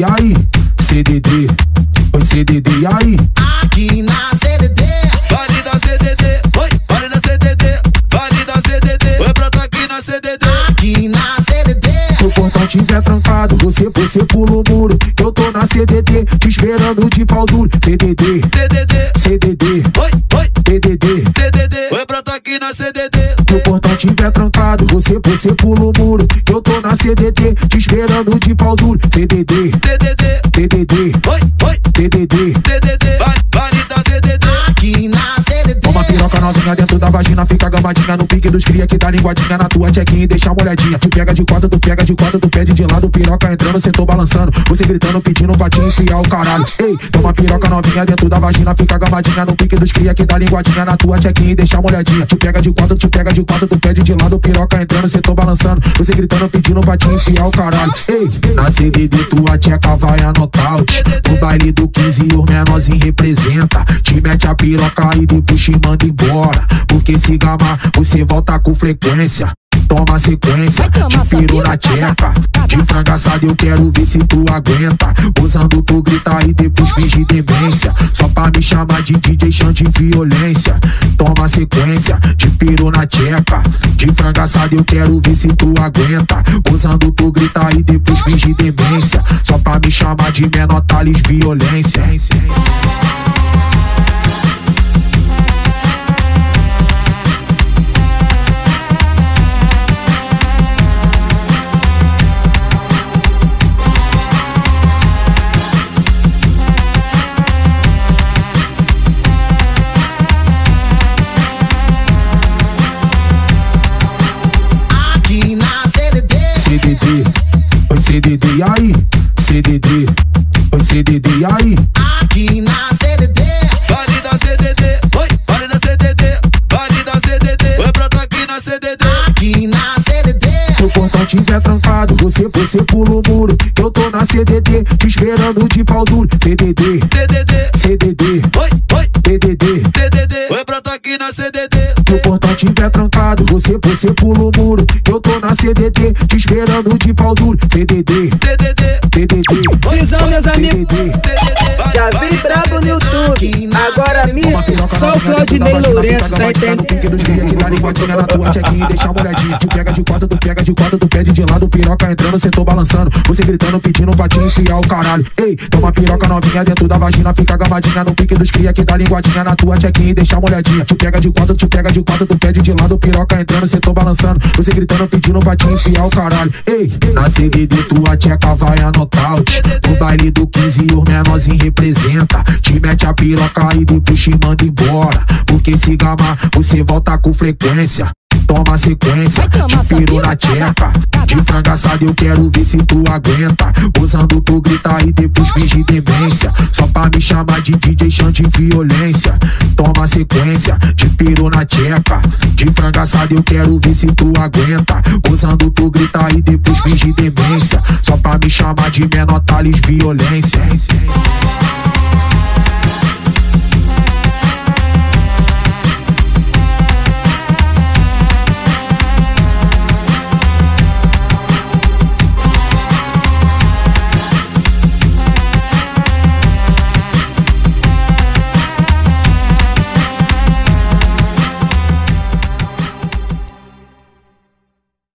aí, CDD, oi CDD, e aí? Aqui na CDD, vale da CDD, oi, vale da CDD, vale da CDD, oi, brota aqui na CDD. aqui na CDD. Se o portão tiver trancado, você pula o muro. Eu tô na CDD, te esperando de pau duro. CDD, CDD, CDD, oi, oi, CDD, CDD, oi, brota aqui na CDD. Se o portão tiver trancado, você pula o muro. Eu tô na CDD, te esperando de pau duro. CDD, CDD, CDD, oi, oi, CDD, CDD, vale da CDD. Aqui na CDD. Toma piroca novinha dentro da vagina, fica gamadinha no pique dos cria que dá linguadinha na tua check-in e deixa molhadinha. Tu pega de quatro, tu pega de quatro, tu pede de lado, piroca entrando, cê tô balançando. Você gritando, pedindo pra te enfiar o caralho. Ei, toma piroca novinha dentro da vagina, fica gamadinha no pique dos cria que dá linguadinha na tua check-in e deixa molhadinha. Tu pega de quatro, tu pega de quatro, tu pede de lado, piroca entrando, cê tô balançando. Você gritando, pedindo pra te enfiar o caralho. Ei, na CDD tua tcheca vai a nocaute. No baile do 15 os menorzinhos representa. Te mete a piroca e depois te manda embora. Porque se gamar, você volta com frequência. Toma sequência, te piro na tcheca. De franga assada eu quero ver se tu aguenta. Usando tu grita e depois finge demência. Só pra me chamar de DJ chão de violência. Toma sequência, te piro na tcheca. De franga assada eu quero ver se tu aguenta. Usando tu grita e depois finge demência. Só pra me chamar de menor Thales violência. CDD, oi CDD, e aí? CDD, oi CDD, e aí? Aqui na CDD, Vale da CDD, oi, vale da CDD, vale da CDD, oi, brota aqui na CDD. aqui na CDD. Se o portão tiver trancado, você pula o muro. Eu tô na CDD, te esperando de pau duro. CDD, CDD, CDD, oi, oi, CDD. CDD, oi, brota aqui na CDD. Se o portão tiver trancado, você pula o muro. Eu tô na CDD, te esperando de pau duro. CDD, CDD, CDD, Visão, meus amigos. já Já vi brabo no YouTube. Agora só o Claudinei Lourenço tá entendendo. Pique dos cria que dá linguadinha na tua check-in e deixa molhadinha. Tu pega de quatro, tu pega de quatro, tu pede de lado, piroca entrando, cê tô balançando. Você gritando, pedindo pra te enfiar o caralho. Ei, toma piroca novinha dentro da vagina, fica gamadinha no pique dos cria que dá linguadinha na tua check-in e deixa molhadinha. Tu pega de quatro, tu pega de quatro, tu pede de lado, piroca entrando, cê tô balançando. Você gritando, pedindo pra te enfiar o caralho. Ei, na CDD tua tcheca vai a nocaute. No baile do 15 os menorzinhos representa. Te mete a piroca e depois te manda embora. Porque se gamar, você volta com frequência. Toma sequência, te piro na tcheca. De franga assada eu quero ver se tu aguenta. Usando tu grita e depois finge demência. Só pra me chamar de DJ chão de violência. Toma sequência, te piro na tcheca. De franga assada eu quero ver se tu aguenta. Usando tu grita e depois finge demência. Só pra me chamar de menor Thales violência.